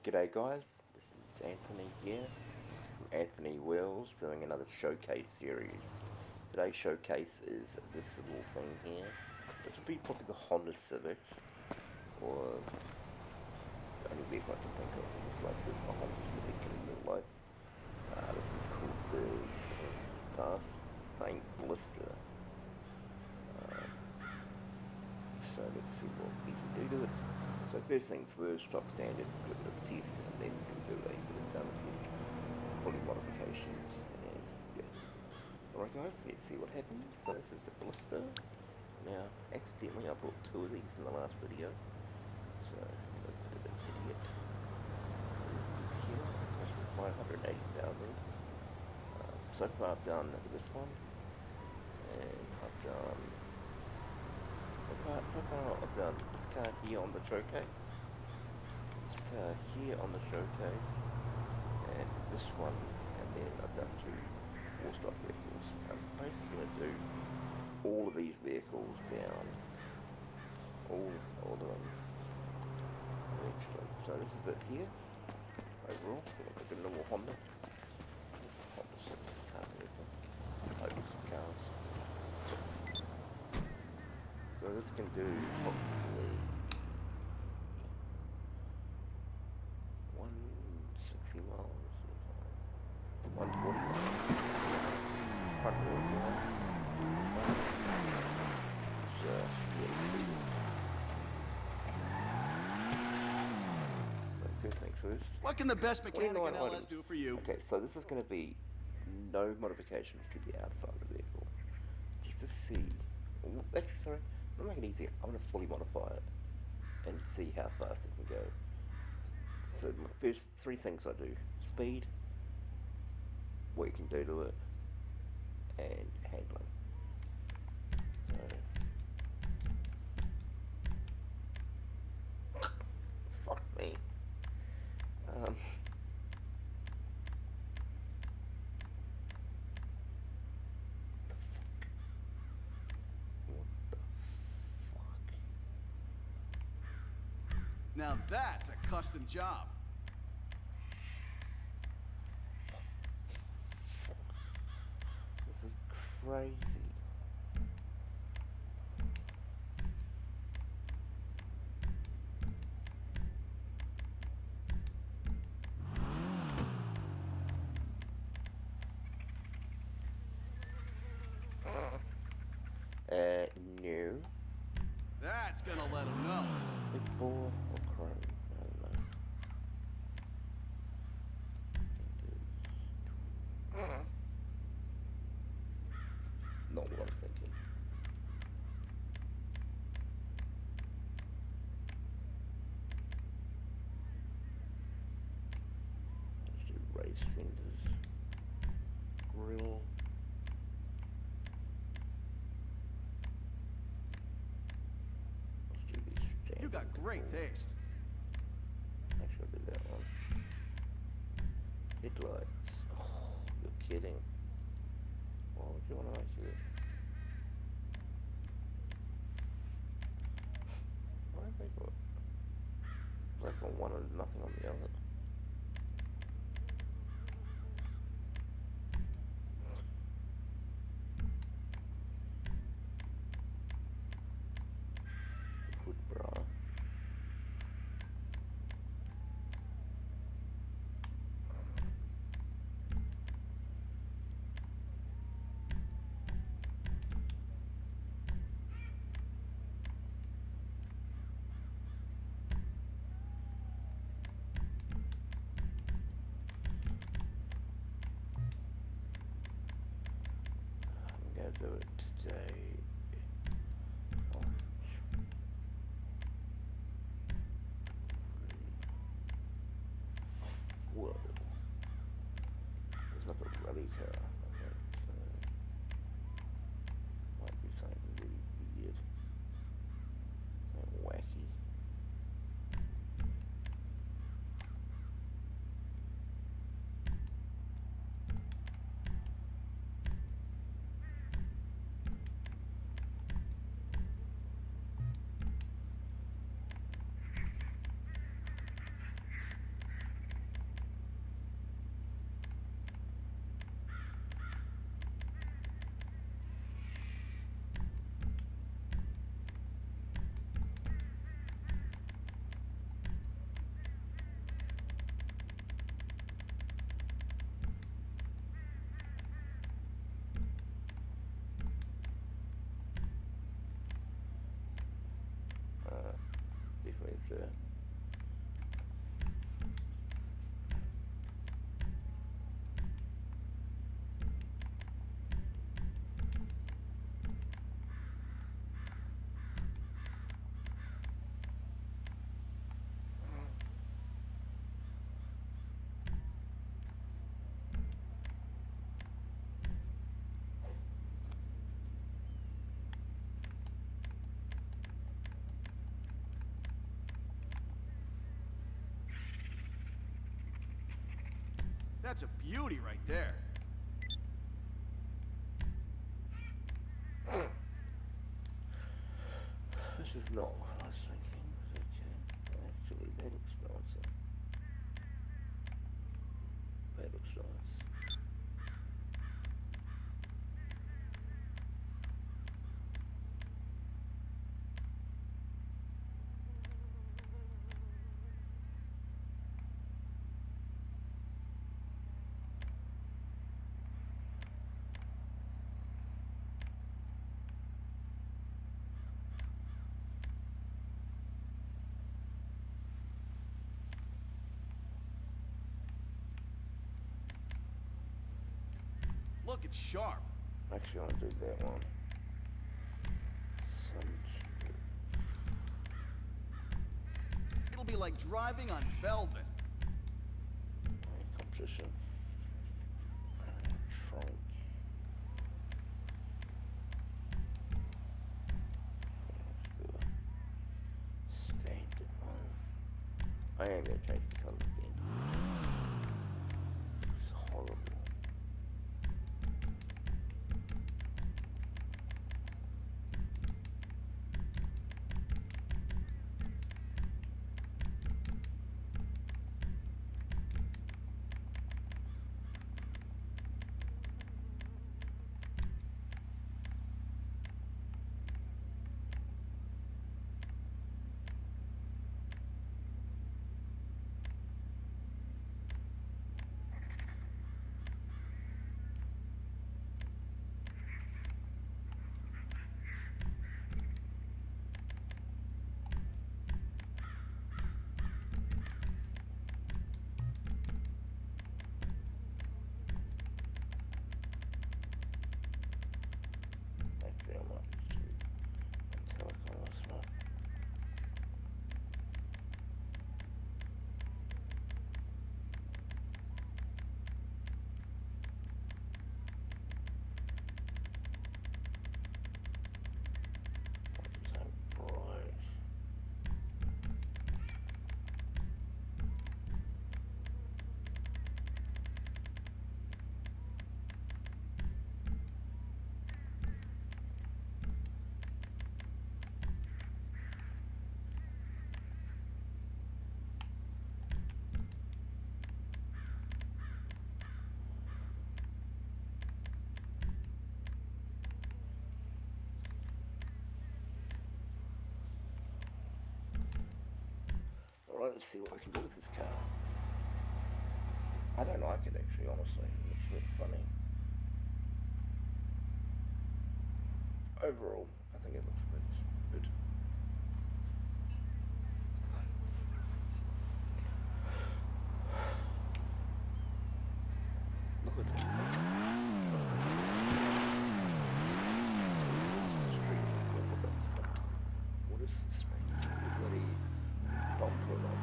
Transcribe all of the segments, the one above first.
G'day guys, this is Anthony here from Anthony Wells doing another showcase series. Today's showcase is this little thing here. This would be probably the Honda Civic, or it's the only vehicle I can think of that looks like this, a Honda Civic in real life. This is called the Fast Paint Blister. So let's see what we can do to it. So first things first, stock standard, do a bit of a test, and then we can do a bit of done test, probably modifications, and yeah. Alright guys, let's see what happens. So this is the blister. Now, accidentally I bought two of these in the last video, so I'm a bit of an idiot. This is here, cost me 580,000. So far I've done this one, and I've done I've done this car here on the showcase, this car here on the showcase, and this one, and then I've done two war stock vehicles. I'm basically going to do all of these vehicles down, all of them eventually. So this is it here, overall. Look like a normal Honda Civic car vehicle, Lotus cars. So this can do approximately 160 miles, 140 miles, front wheel drive, so first things first. What can the best mechanic in LS do for you? Okay, so this is going to be no modifications to the outside of the vehicle, just to see, actually sorry, I'm not making it easy. I'm going to fully modify it and see how fast it can go. So my first three things I do: speed, what you can do to it, and handling. So, fuck me. Now that's a custom job. This is crazy. No. That's gonna let him know. Big ball or chrome? I don't know. Not what I was thinking. Let's do race fenders, grill. Let's do these standard. You got great taste. Actually, I'll do that one. Headlights. Oh, you're kidding. Why would you want to make it? Why have they got black on one and nothing on the other? Hood bra. I'm gonna do it today. Whoa. It's not a rally car. Okay, so might be something really weird. Something wacky. That's a beauty right there. This is not what I was thinking. Okay. Actually, that looks nicer. That looks nice. Look, it's sharp. Actually, I'll do that one. It'll be like driving on velvet. Competition. Trunk. Standard one. I am going to change the colour again. It's horrible. Alright, let's see what we can do with this car. I don't like it actually, honestly. It's a bit funny. Overall, I think it looks good. Look at that. What is this, mate? Bloody bumper on.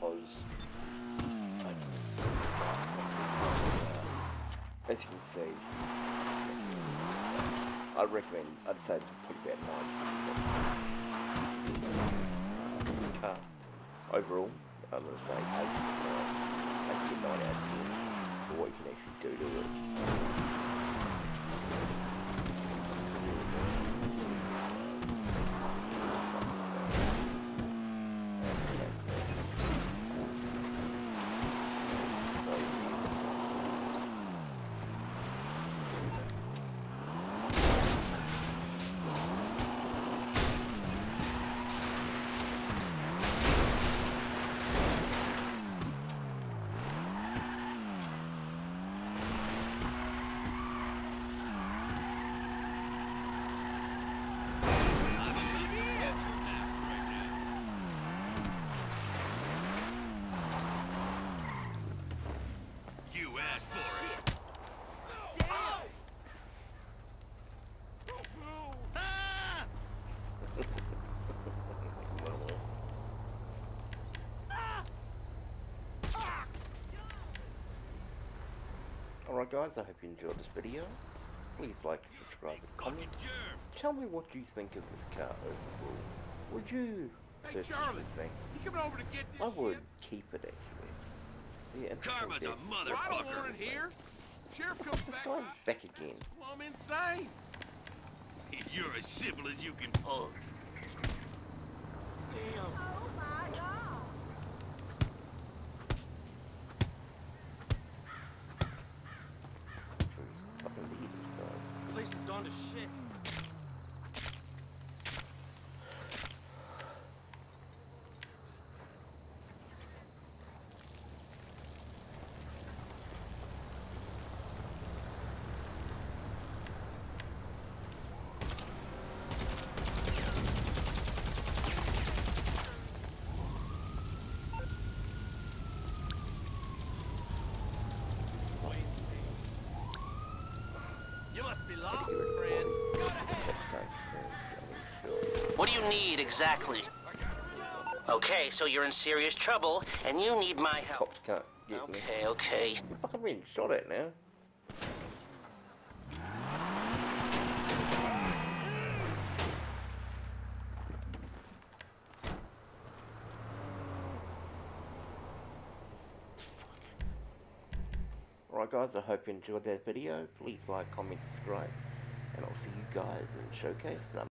because as you can see, I'd say this is probably about 9 car. Overall, I'm going to say 8 to 9 out of 10 for what you can actually do to it. Alright guys, I hope you enjoyed this video. Please like, subscribe, and comment. Tell me what you think of this car overall. Would you purchase this thing? You coming over to get this I would shit? keep it actually. Yeah, it's Karma's still a dead. I don't want it here. Sheriff comes This back. guy's back again. I'm insane. You're as simple as you can pull. Damn. Oh my god! Please fucking leave this time. Place has gone to shit. You must be lost, friend. Go to hell. What do you need exactly? Okay, so you're in serious trouble, and you need my help. Cops can't get me. Okay. I'm fucking being shot at now. Alright guys, I hope you enjoyed that video. Please like, comment, subscribe, and I'll see you guys in Showcase.